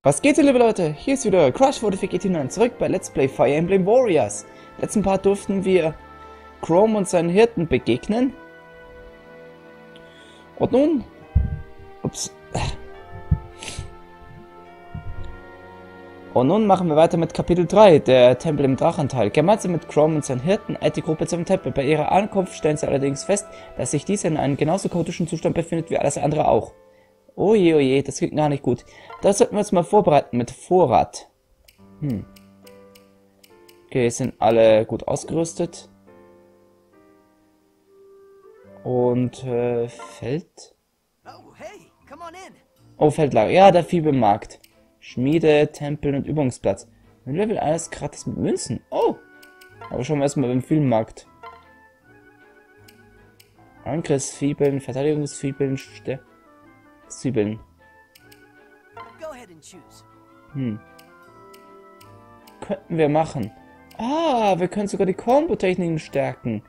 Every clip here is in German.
Was geht, liebe Leute? Hier ist wieder Crush4049 zurück bei Let's Play Fire Emblem Warriors. Letzten Part durften wir Chrome und seinen Hirten begegnen. Und nun... Ups. Und nun machen wir weiter mit Kapitel 3, der Tempel im Drachental. Gemeinsam mit Chrome und seinen Hirten eilt die Gruppe zum Tempel. Bei ihrer Ankunft stellen sie allerdings fest, dass sich dieser in einem genauso chaotischen Zustand befindet wie alles andere auch. Oje, das klingt gar nicht gut. Das sollten wir uns mal vorbereiten mit Vorrat. Okay, sind alle gut ausgerüstet. Und Feld? Oh, Feldlager. Ja, der Viehbemarkt. Schmiede, Tempel und Übungsplatz. Ein Level alles gratis mit Münzen. Oh! Aber schauen wir erstmal beim Viehmarkt. Angriffsfibeln, Verteidigungsfibeln, Zwiebeln. Könnten wir machen. Ah, wir können sogar die Combo-Techniken stärken.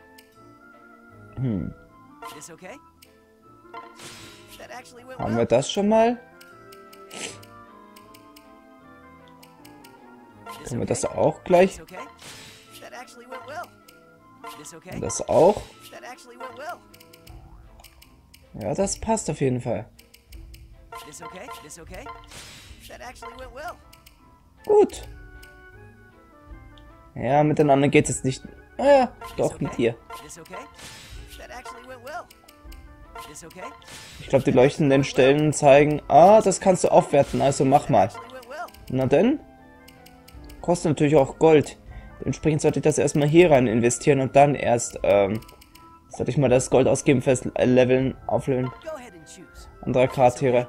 Haben wir das schon mal? Können wir das auch gleich? Und das auch? Ja, das passt auf jeden Fall. Gut. Ja, miteinander geht es nicht. Ja, doch, mit ihr. Ich glaube, die leuchtenden Stellen zeigen... Ah, das kannst du aufwerten, also mach mal. Na denn? Kostet natürlich auch Gold. Dementsprechend sollte ich das erstmal hier rein investieren und dann erst, sollte ich mal das Gold ausgeben fürs Leveln, Aufleveln anderer Charaktere.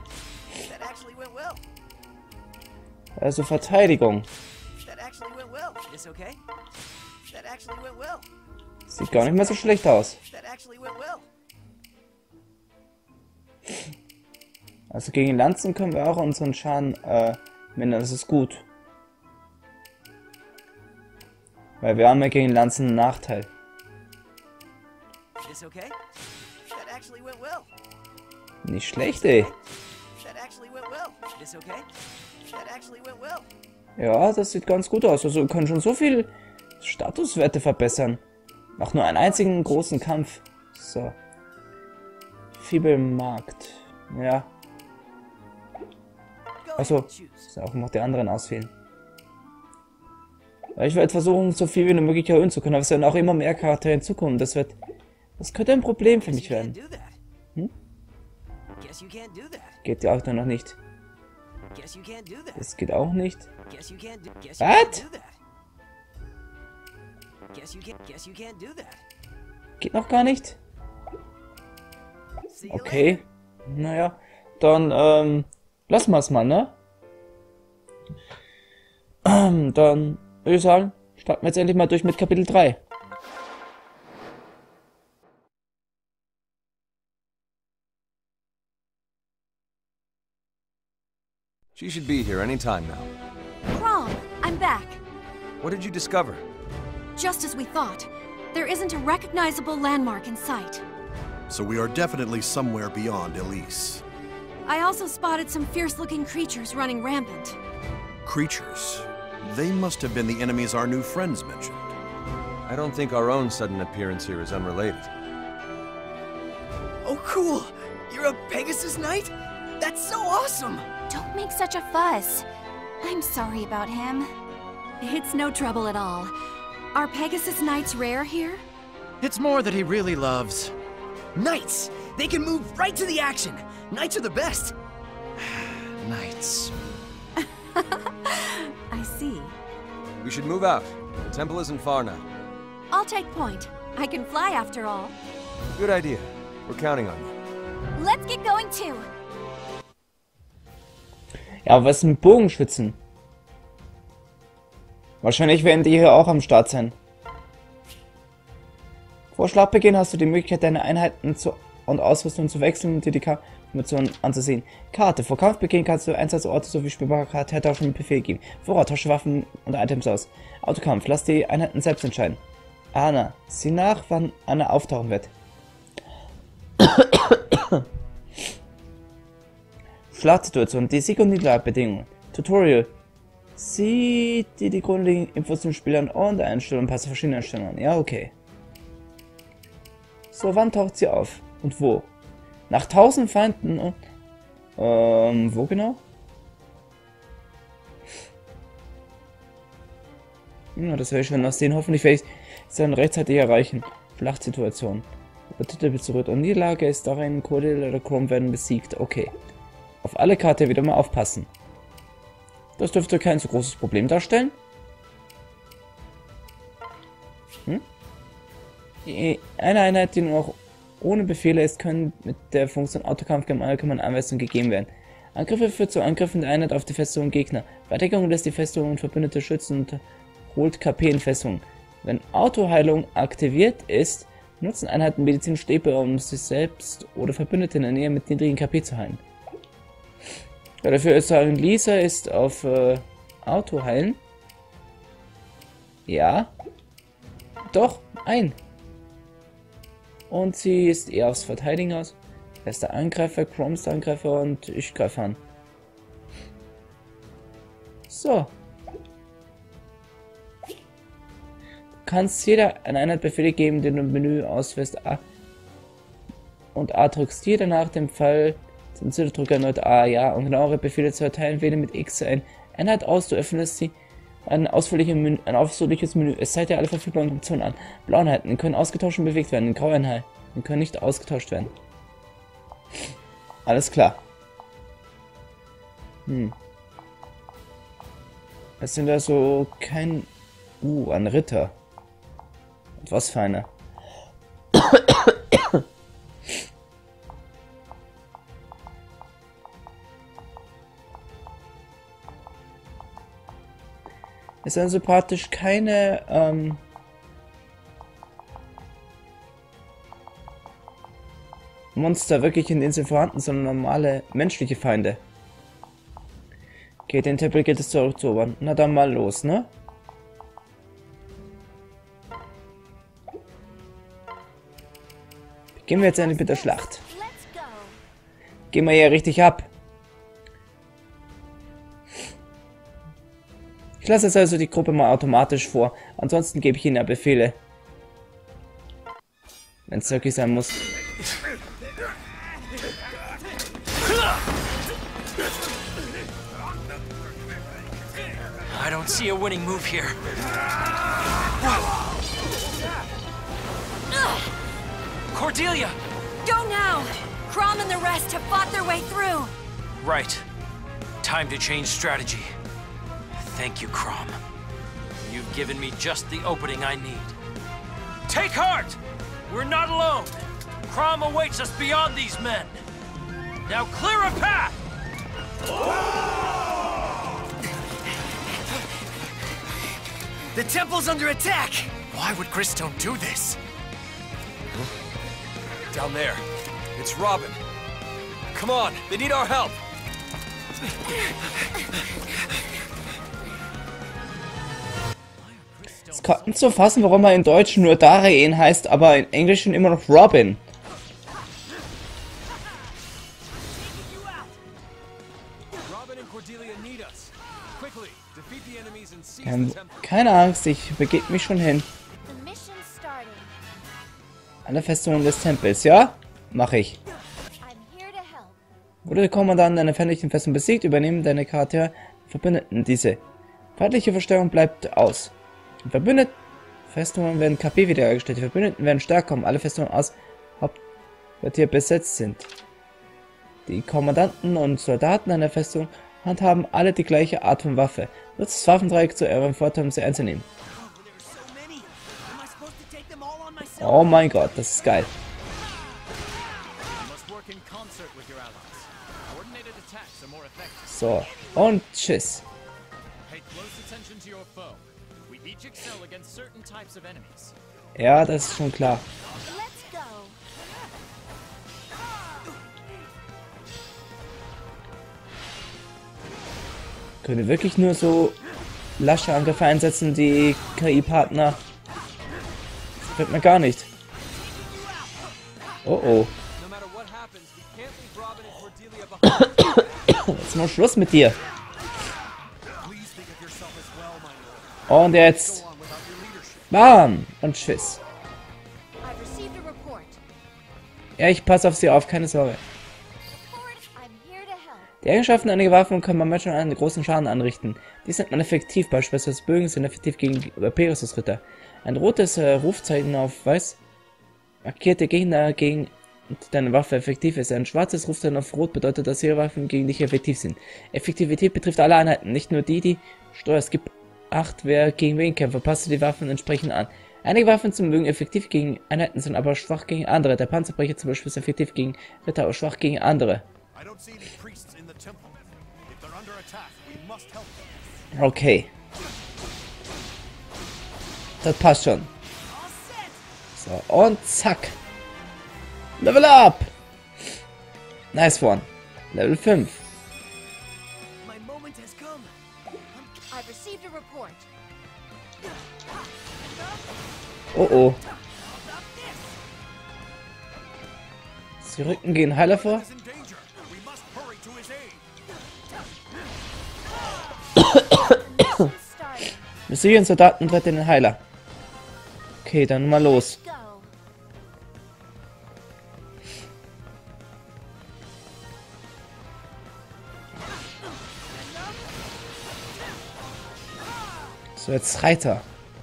Also Verteidigung. Sieht gar nicht mehr so schlecht aus. Also gegen Lanzen können wir auch unseren Schaden mindern, das ist gut. Weil wir haben ja gegen Lanzen einen Nachteil. Nicht schlecht, ey. Ja, das sieht ganz gut aus. Also wir können schon so viel Statuswerte verbessern. Nach nur einem einzigen großen Kampf. So. Viehbemarkt. Ja. Achso, ist auch noch die anderen auswählen. Ich werde versuchen, so viel wie möglich erhöhen zu können, aber es werden auch immer mehr Charaktere hinzukommen. Das könnte ein Problem für mich werden. Geht ja auch noch nicht. Das geht auch nicht. Was? Geht noch gar nicht? Okay. Naja, dann, lassen wir es mal, ne? Dann würde ich sagen, starten wir jetzt endlich mal durch mit Kapitel 3. She should be here any time now. Chrome, I'm back. What did you discover? Just as we thought. There isn't a recognizable landmark in sight. So we are definitely somewhere beyond Elise. I also spotted some fierce-looking creatures running rampant. Creatures? They must have been the enemies our new friends mentioned. I don't think our own sudden appearance here is unrelated. Oh, cool! You're a Pegasus Knight? That's so awesome! Don't make such a fuss. I'm sorry about him. It's no trouble at all. Are Pegasus Knights rare here? It's more that he really loves. Knights! They can move right to the action! Knights are the best! Knights. I see. We should move out. The temple isn't far now. I'll take point. I can fly after all. Good idea. We're counting on you. Let's get going too. Ja, was ist mit Bogenschützen? Wahrscheinlich werden die hier auch am Start sein. Vor Schlachtbeginn hast du die Möglichkeit, deine Einheiten und Ausrüstung zu wechseln und dir die Informationen anzusehen. Karte. Vor Kampfbeginn kannst du Einsatzorte sowie spielbare Charaktere tauschen mit Befehl geben. Vorrat, tausche Waffen und Items aus. Autokampf. Lass die Einheiten selbst entscheiden. Anna. Sieh nach, wann Anna auftauchen wird. Schlachtsituation. Die Sieg- und Niederlagebedingungen. Tutorial. Sieh dir die grundlegenden Infos zum Spiel an und Einstellungen, passe verschiedene Einstellungen an. Ja, okay. So, wann taucht sie auf? Und wo? Nach 1000 Feinden und... wo genau? Ja, das werde ich schon noch sehen. Hoffentlich werde ich es dann rechtzeitig erreichen. Schlachtsituation. Der Titel zurück. Und Niederlage ist darin, Cordelia oder Chrom werden besiegt. Okay. Auf alle Karte wieder mal aufpassen. Das dürfte kein so großes Problem darstellen. Eine Einheit, die nur noch ohne Befehle ist, können mit der Funktion Autokampf gegen allgemeine Anweisungen gegeben werden. Angriffe führt zu Angriffen der Einheit auf die Festung und Gegner. Verteidigung lässt die Festung und Verbündete schützen und holt KP in Festung. Wenn Autoheilung aktiviert ist, nutzen Einheiten Medizinstäbe, um sich selbst oder Verbündete in der Nähe mit niedrigen KP zu heilen. Ja, dafür ist sagen, Lisa ist auf Autoheilen. Ja. Doch, ein. Und sie ist eher aufs Verteidigen aus. Bester Angreifer, Chroms Angreifer und ich greife an. So. Du kannst jeder eine Einheit Befehle geben, den du im Menü auswählst A und A drückst. Jeder nach dem Fall zum Ziterdruck erneut A, ja, und genauere Befehle zu erteilen, wähle mit X eine Einheit aus, du öffnest sie. Ein ausführliches Menü. Es zeigt dir alle verfügbaren Optionen an. Blaue Einheiten können ausgetauscht und bewegt werden. Graue Einheiten können nicht ausgetauscht werden. Alles klar. Es sind also kein... ein Ritter. Und was für eine. Es sind also praktisch keine Monster wirklich in den Inseln vorhanden, sondern normale menschliche Feinde. Okay, den Tempel geht es zurückzuerobern. Na dann mal los, ne? Gehen wir jetzt endlich mit der Schlacht. Gehen wir hier richtig ab. Ich lasse jetzt also die Gruppe mal automatisch vor. Ansonsten gebe ich ihnen ja Befehle. Wenn es wirklich sein muss. I don't see a winning move here. Cordelia! Go now! Chrom and the rest have fought their way through. Right. Time to change strategy. Thank you, Chrom. You've given me just the opening I need. Take heart! We're not alone! Chrom awaits us beyond these men! Now clear a path! The temple's under attack! Why would Gristone do this? Down there. It's Robin. Come on, they need our help. Es kann nicht so fassen, warum er in Deutsch nur Darien heißt, aber in Englischen immer noch Robin. Keine Angst, ich begebe mich schon hin. An der Festung des Tempels, ja? Mach ich. Wurde der Kommandant einer feindlichen Festung besiegt, übernehmen deine Charaktere Verbündeten diese. Feindliche Verstärkung bleibt aus. Die Verbündeten Festungen werden KP wiederhergestellt. Die Verbündeten werden stärker, alle Festungen aus Hauptquartier besetzt sind. Die Kommandanten und Soldaten einer Festung handhaben alle die gleiche Art von Waffe. Nutzt das Waffendreieck zu eurem Vorteil, um sie einzunehmen. Oh mein Gott, das ist geil. So, und tschüss. Ja, das ist schon klar. Können wir wirklich nur so lasche Angriffe einsetzen, die KI-Partner? Das gefällt mir gar nicht. Oh oh. Jetzt nur Schluss mit dir. Und jetzt. Bam. Und tschüss. I've received a report. Ja, ich passe auf sie auf, keine Sorge. I'm here to help. Die Eigenschaften einiger Waffen können man manchmal einen großen Schaden anrichten. Dies nennt man effektiv, beispielsweise Bögen sind effektiv gegen Pegasus-Ritter. Ein rotes Rufzeichen auf weiß markierte Gegner gegen deine Waffe effektiv ist. Ein schwarzes Rufzeichen auf rot bedeutet, dass ihre Waffen gegen dich effektiv sind. Effektivität betrifft alle Einheiten, nicht nur die steuerst. Gib Acht, wer gegen wen kämpft, passe die Waffen entsprechend an. Einige Waffen sind mögen effektiv gegen Einheiten, sind aber schwach gegen andere. Der Panzerbrecher zum Beispiel ist effektiv gegen Ritter, aber schwach gegen andere. Okay. Das passt schon. So, und zack. Level up! Nice one. Level 5. I've received a report. Oh oh. Sie rücken gegen Heiler vor. Missionen Soldaten retten den Heiler. Okay, dann mal los. Go. So, jetzt Reiter.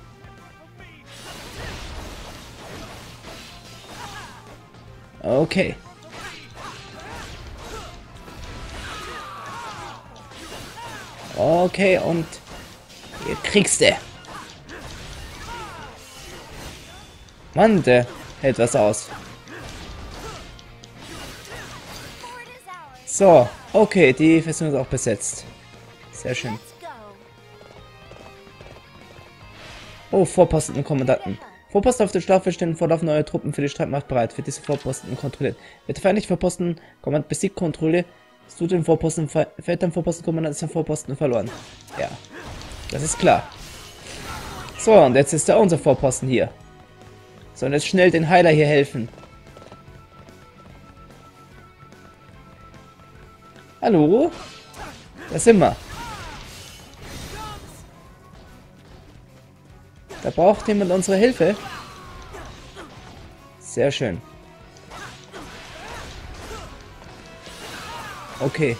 Okay. Okay, und hier kriegst du. Mann, der hält was aus. So, okay, die Festung ist auch besetzt. Sehr schön. Let's go. Oh, Vorposten und Kommandanten. Vorposten auf der Staffel stehen vorlauf neue Truppen für die Streitmacht bereit. Für diese Vorposten kontrolliert. Wird feindliche Vorposten Kommand besiegt, Kontrolle. Du den Vorposten fällt dein Vorposten, Kommandant ist der Vorposten verloren. Ja, das ist klar. So, und jetzt ist da unser Vorposten hier. So, und jetzt schnell den Heiler hier helfen. Hallo? Da sind wir. Da braucht jemand unsere Hilfe. Sehr schön. Okay.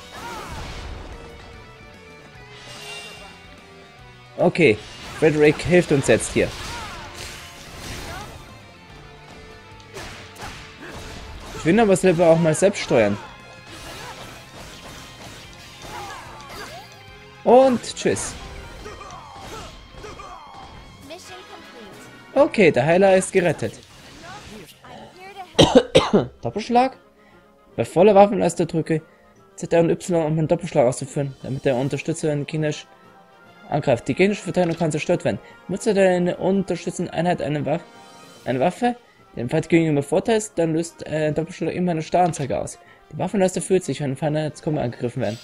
Okay. Frederick hilft uns jetzt hier. Ich will aber selber auch mal selbst steuern. Und tschüss. Mission complete. Okay, der Heiler ist gerettet. I'm here to help. Doppelschlag? Bei voller Waffenleiste drücke Z und Y, um einen Doppelschlag auszuführen, damit der Unterstützer einen Gegner angreift. Die gegnerische Verteidigung kann zerstört werden. Nutze deine unterstützende Einheit eine Waffe, die dem Feind gegenüber Vorteil ist, dann löst ein Doppelschlag immer eine Staranzeige aus. Die Waffenleiste fühlt sich, wenn Feinde jetzt angegriffen werden.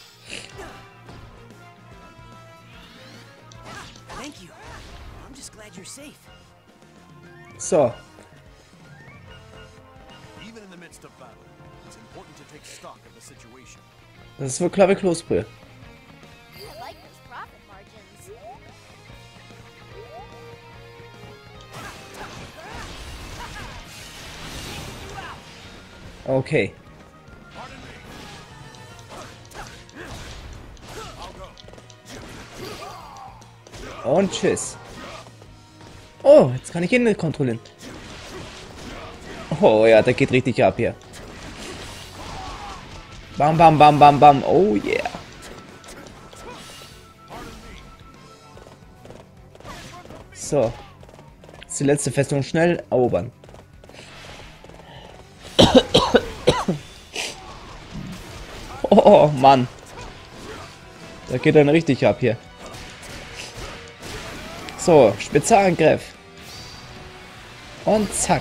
So. Das ist wohl klar wie Kloßbrühe. I like those profit margins. Okay. Und tschüss. Oh, jetzt kann ich ihn nicht kontrollieren. Oh ja, der geht richtig ab hier. Bam, bam, bam, bam, bam. Oh yeah. So. Jetzt die letzte Festung schnell erobern. Oh Mann. Da geht dann richtig ab hier. So, Spezialangriff. Und zack.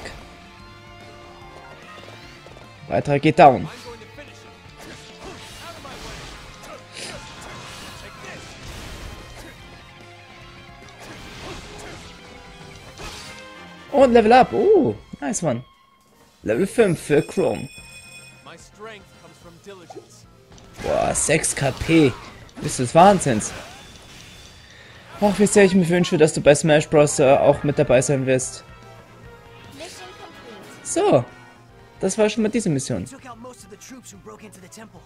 Weiterer geht down. Und Level up. Oh, nice one. Level 5 für Chrome. Boah, 6 KP. Bist du des Wahnsinns. Ach, wie sehr ich mir wünsche, dass du bei Smash Bros. Auch mit dabei sein wirst. So. Das war schon mal diese Mission. Took out most of the troops who broke into the temple.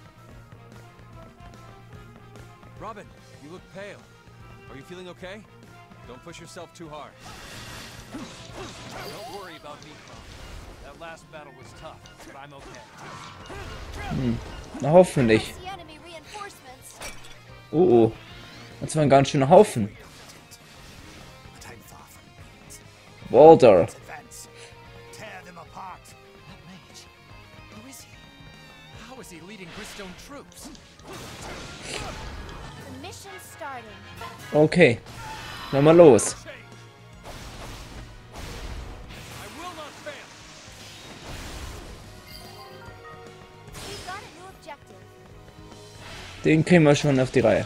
Robin, you look pale. Are you feeling okay? Don't push yourself too hard. Don't worry about me, Crom. That last battle was tough, but I'm okay. Na, hoffentlich. The enemy reinforcements. Oh. Das war ein ganz schöner Haufen. But I'm far from it. Walter. Advance. Tear them apart. That mage. Who is he? How is he leading Gristone troops? The mission's starting. Okay. Na mal los. I will not fail. We've got a new objective. Den kriegen wir schon auf die Reihe.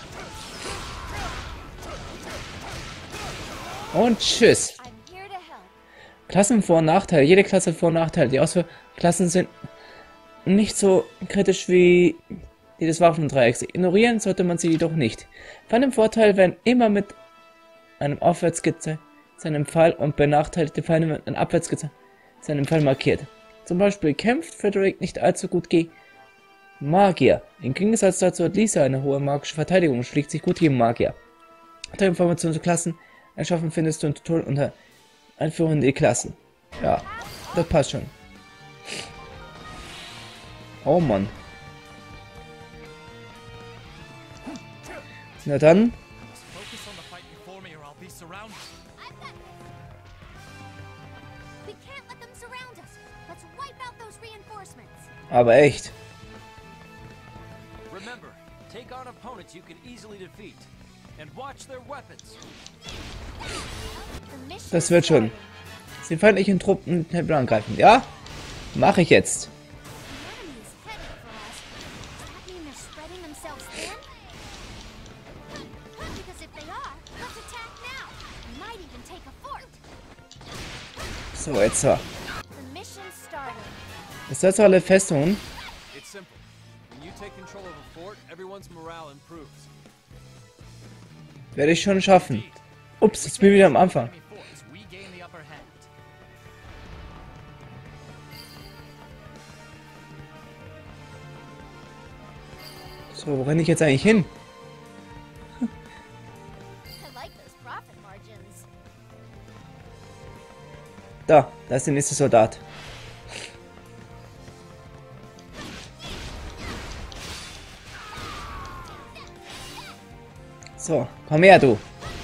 Und tschüss. I'm here to help. Klassenvor- und Nachteile. Jede Klasse hat Vor- und Nachteile. Die Auswahlklassen sind nicht so kritisch wie die des Waffendreiecks. Ignorieren sollte man sie jedoch nicht. Feinde im Vorteil werden immer mit einem Aufwärtsskizze seinem Pfeil und benachteiligte Feinde mit einem Abwärtsskizze seinem Pfeil markiert. Zum Beispiel kämpft Frederick nicht allzu gut gegen Magier. Im Gegensatz dazu hat Lisa eine hohe magische Verteidigung und schlägt sich gut gegen Magier. Weitere Informationen zu Klassen erschaffen findest du im Tutorial unter Einführung in die Klassen. Ja, das passt schon. Oh Mann. Na dann. Focus on the fight before me or I'll be surrounded. I've got this. We can't let them surround us. Let's wipe out those reinforcements. Aber echt. Remember, take on opponents you can easily defeat. And watch their weapons. The mission's Das wird schon. starting. Sie feindlichen Truppen Tempel angreifen. Ja? Mache ich jetzt. The enemy is headed for us. Does that mean they're spreading themselves thin? Because if they are, let's attack now. We might even take a fort. So, jetzt so. The mission's starting. Das soll alle Festungen. It's simple. When you take control of a fort, everyone's morale improves. Werde ich schon schaffen. Ups, jetzt bin ich wieder am Anfang. Enemy forts, we gain the upper hand. So, wo renne ich jetzt eigentlich hin? I like those profit margins. Da ist der nächste Soldat. So, komm her, du.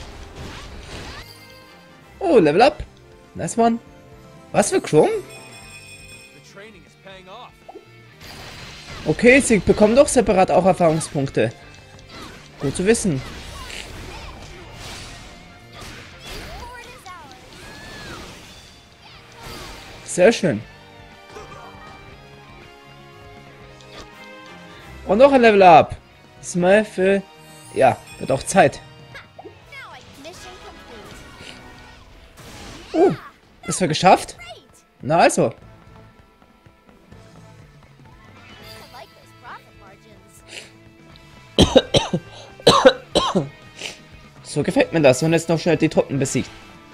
Oh, Level Up. Nice one. Was für Chrome? The training is paying off. Okay, sie bekommen doch separat auch Erfahrungspunkte. Gut zu wissen. Fort is ours. Sehr schön. Und noch ein Level Up. Diesmal für... Ja, wird auch Zeit. Now mission complete. Das wir geschafft? Great. Na also. I like those profit margins. So gefällt mir das. Und jetzt noch schnell die Truppen besiegt.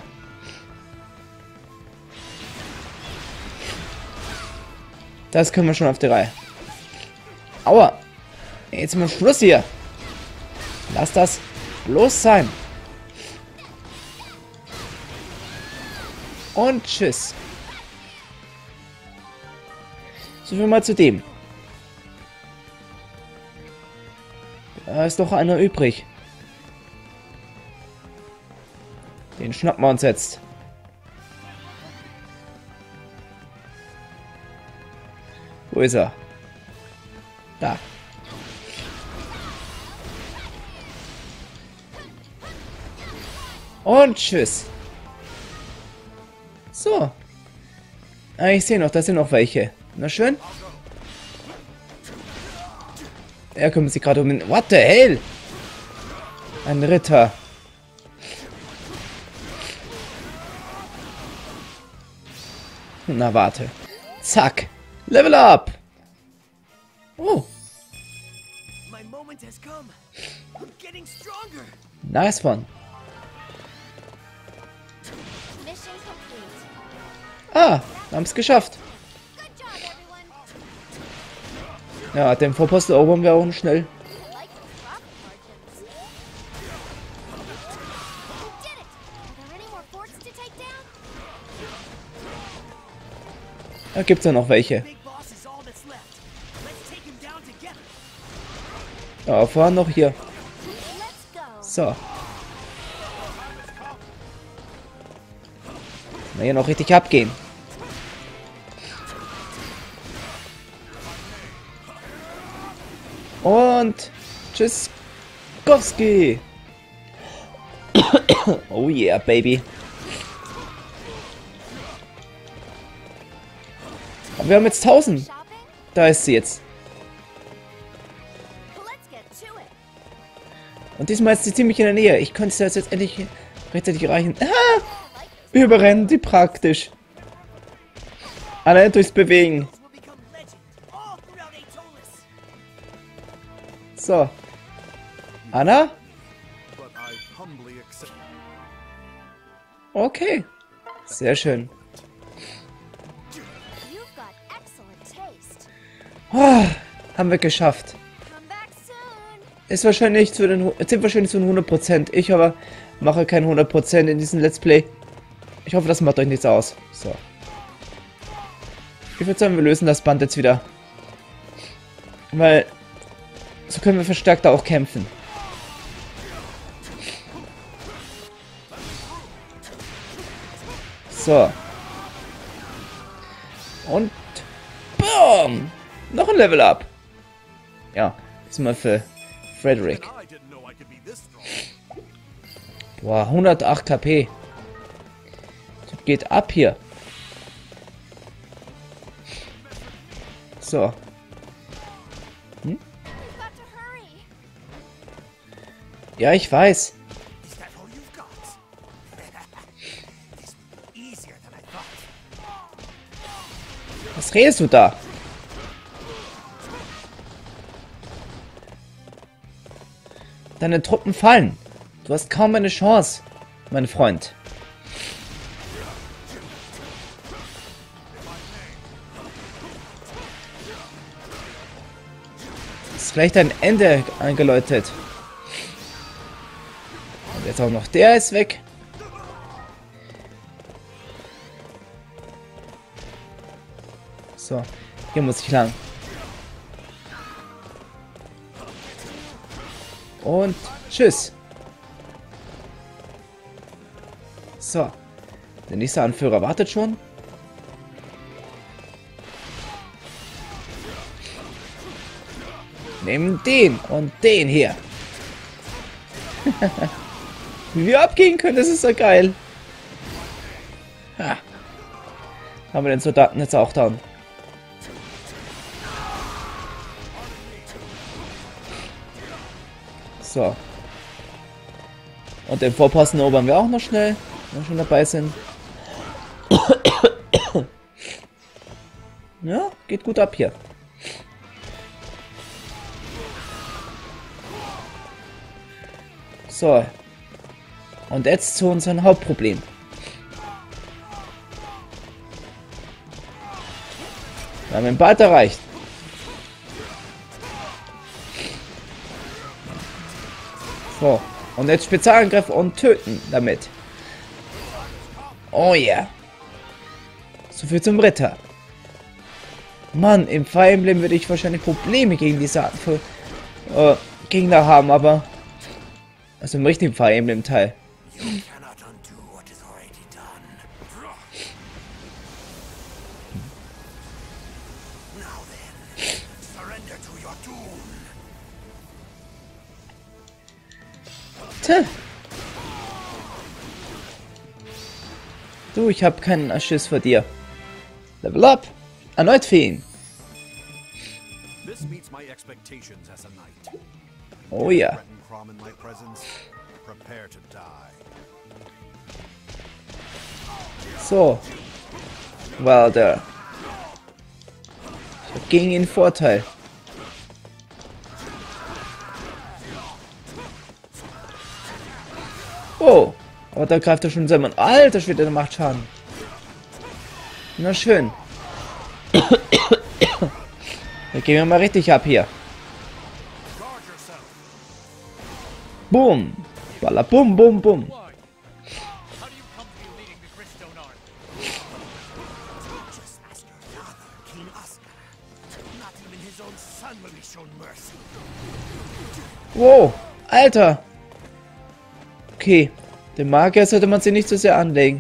Das können wir schon auf die Reihe. Aua. Jetzt mal Schluss hier. Lass das bloß sein. Und tschüss. So viel mal zu dem. Da ist noch einer übrig. Den schnappen wir uns jetzt. Wo ist er? Da. Und tschüss. So. Ah, ich sehe noch, da sind noch welche. Na schön. Er kümmert sich gerade um den... What the hell? Ein Ritter. Na, warte. Zack. Level up. Oh. My moment has come. I'm getting stronger. Nice one. Mission complete. Ah, haben es geschafft. Good job, everyone. Ja, den Vorposten erobern wir auch noch schnell. I like the profit margins. We did it. Are there any more forts to take down? Da gibt's ja noch welche. Big boss is all that's left. Let's take him down together. Ja, vorher noch hier. Let's go. So. Na, hier noch richtig abgehen. Und Tschüsskowski. Oh yeah, baby. Aber wir haben jetzt 1000. Shopping? Da ist sie jetzt. Let's get to it. Und diesmal ist sie ziemlich in der Nähe. Ich könnte das jetzt endlich rechtzeitig erreichen. Ah, wir überrennen sie praktisch. Allein durchs Bewegen. This will become legend all throughout Aetolis. So. Anna? But I humbly accept. Okay. Sehr schön. You've got excellent taste. Ah, haben wir geschafft. Come back soon. Ist wahrscheinlich zu den, sind wahrscheinlich zu den 100%. Ich aber mache kein 100% in diesem Let's Play. Ich hoffe, das macht euch nichts aus. So. Ich würde sagen, wir lösen das Band jetzt wieder. Weil so können wir verstärkter auch kämpfen. So. Und BOOM! Noch ein Level Up. Ja, diesmal für Frederick. I didn't know I could be this strong. Boah, 108 KP. Das geht ab hier. So. We've got to hurry. Ja, ich weiß. Is that all you've got? This will be easier than I thought. Was redest du da? Deine Truppen fallen. Du hast kaum eine Chance, mein Freund. Ist gleich dein Ende eingeläutet. Und jetzt auch noch der ist weg. So, hier muss ich lang. Und tschüss. So. Der nächste Anführer wartet schon. Nehmen den und den hier. Wie wir abgehen können, das ist so geil. Ha. Haben wir den Soldaten jetzt auch down. So. Und den Vorposten erobern wir auch noch schnell, wenn wir schon dabei sind. Ja, geht gut ab hier. So. Und jetzt zu unserem Hauptproblem. Wir haben den bald erreicht. So. Und jetzt Spezialangriff und töten damit. Oh ja. Yeah. So viel zum Ritter. Mann, im Fire Emblem würde ich wahrscheinlich Probleme gegen diese Art von Gegner haben, aber also im richtigen Fire Emblem Teil. You cannot undo what is already done. Now then, surrender to your doom. Tja. Du, ich habe keinen Schiss vor dir. Level up. Erneut für ihn. This meets my expectations as a knight. Oh ja. Threaten Crom in my presence. Prepare to die. So. Wilder. Ich habe gegen ihn Vorteil. Oh, aber da greift er schon selber. Alter Schwede, der macht Schaden. Na schön. Da gehen wir mal richtig ab hier. Boom. Balla, bum, bum, bum. Wow, Alter. Okay, den Magier sollte man sich nicht so sehr anlegen.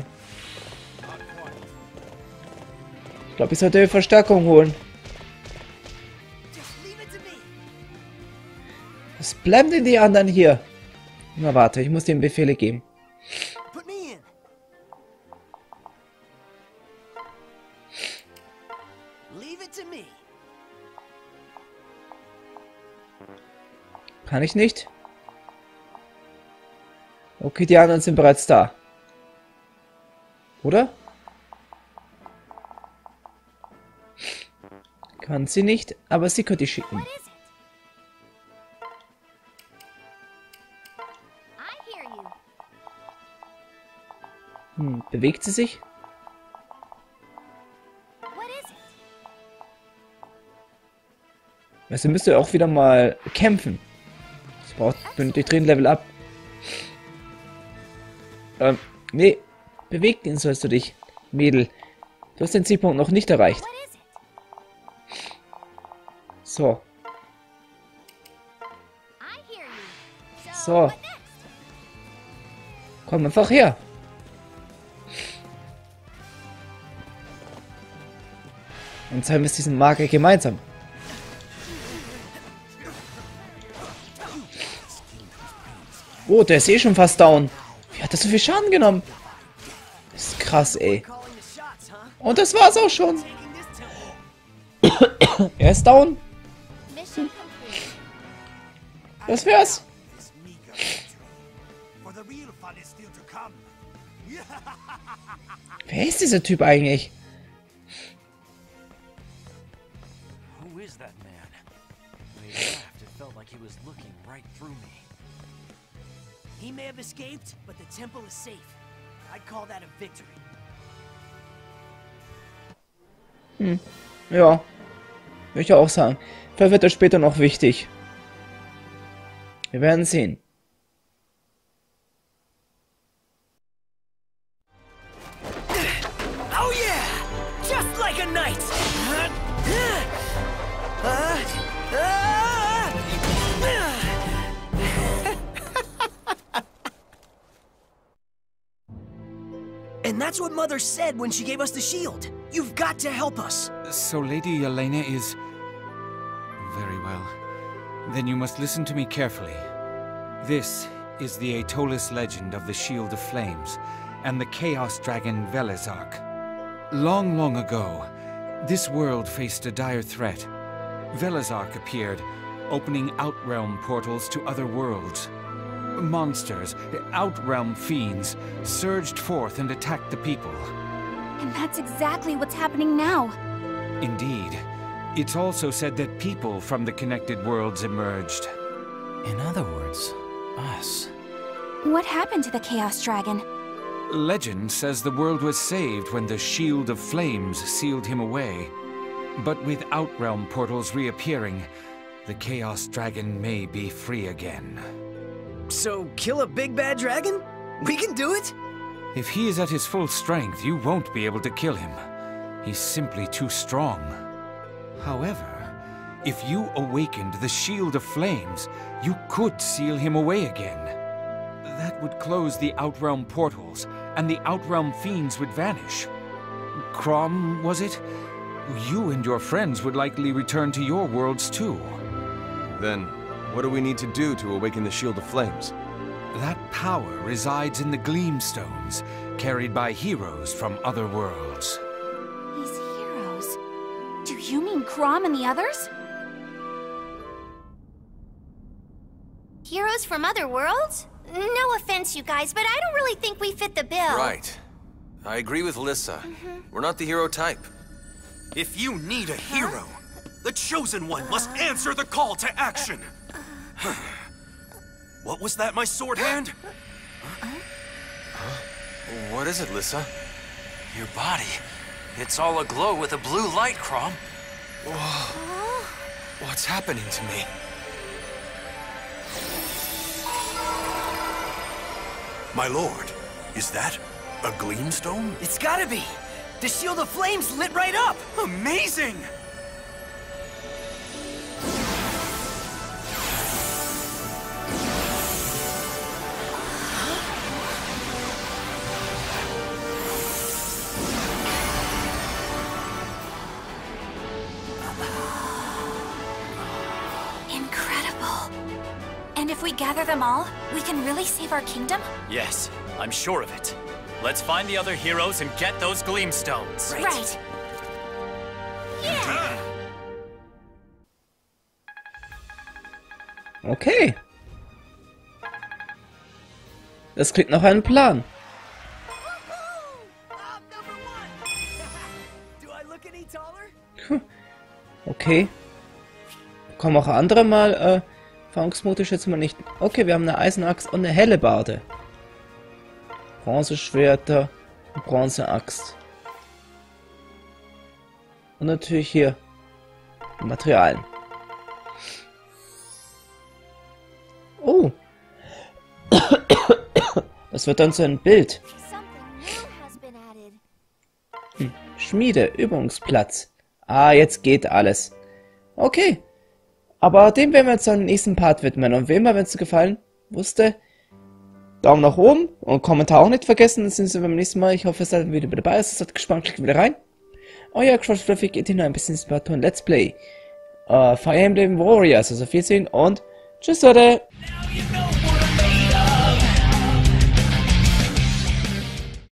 Ich glaube, ich sollte Verstärkung holen. Was bleiben denn die anderen hier? Na warte, ich muss denen Befehle geben. Kann ich nicht? Okay, die anderen sind bereits da. Oder? Kann sie nicht, aber sie könnte ich schicken. Bewegt sie sich? Ja, sie müsste auch wieder mal kämpfen. Sie braucht benötigt dringend Level up. Nee. Bewegen sollst du dich, Mädel. Du hast den Zielpunkt noch nicht erreicht. So. So. Komm einfach her. Und zeigen wir es diesem Magier gemeinsam. Oh, der ist eh schon fast down. Wie hat er so viel Schaden genommen? Das ist krass, ey. Und das war's auch schon. Er ist down. Das wär's. Wer ist dieser Typ eigentlich? Who is that man? When he laughed, it felt like he was looking right through me. He may have escaped, but the temple is safe. I'd call that a victory. Ja. Würde ich auch sagen. Vielleicht wird er später noch wichtig. Wir werden sehen. Oh yeah! Just like a knight! And that's what Mother said when she gave us the shield. You've got to help us. So Lady Yelena is... Very well. Then you must listen to me carefully. This is the Aetolis legend of the Shield of Flames and the Chaos Dragon Velizark. Long, long ago, this world faced a dire threat. Velizark appeared, opening Outrealm portals to other worlds. Monsters, Outrealm fiends, surged forth and attacked the people. And that's exactly what's happening now. Indeed. It's also said that people from the connected worlds emerged. In other words, us. What happened to the Chaos Dragon? Legend says the world was saved when the Shield of Flames sealed him away. But with Outrealm portals reappearing, the Chaos Dragon may be free again. So, kill a big bad dragon? We can do it? If he is at his full strength, you won't be able to kill him. He's simply too strong. However, if you awakened the Shield of Flames, you could seal him away again. That would close the Outrealm portals, and the Outrealm fiends would vanish. Crom, was it? You and your friends would likely return to your worlds too. Then, what do we need to do to awaken the Shield of Flames? That power resides in the Gleamstones, carried by heroes from other worlds. These heroes. Do you mean Crom and the others? Heroes from other worlds? No offense, you guys, but I don't really think we fit the bill. Right. I agree with Lissa. We're not the hero type. If you need a hero, the Chosen One must answer the call to action. What was that, my sword hand? What is it, Lissa? Your body. It's all aglow with a blue light, Crom. What's happening to me? My lord, is that a gleamstone? It's gotta be! The Shield of Flames lit right up! Amazing! Incredible. And if we gather them all, we can really save our kingdom? Yes, I'm sure of it. Let's find the other heroes and get those gleamstones. Right. Yeah. Okay. Das klingt nach einem Plan. Do I look any taller? Okay. Kommen auch andere mal, Erfahrungspunkte schätzen wir nicht. Okay, wir haben eine Eisenaxt und eine Hellebarde. Bronzeschwerter, Bronzeaxt. Und natürlich hier Materialien. Oh. Das wird dann zu einem Bild. Schmiede, Übungsplatz. Ah, jetzt geht alles. Okay. Aber dem werden wir uns dann im nächsten Part widmen. Und wem wenn es dir gefallen wusste, Daumen nach oben und Kommentar auch nicht vergessen. Dann sehen wir beim nächsten Mal. Ich hoffe, ihr seid wieder dabei. Es seid gespannt, klickt wieder rein. Euer Crush Graphic geht hier noch ein bisschen Splatoon Let's Play. Fire Emblem Warriors. Also 14 und tschüss, Leute.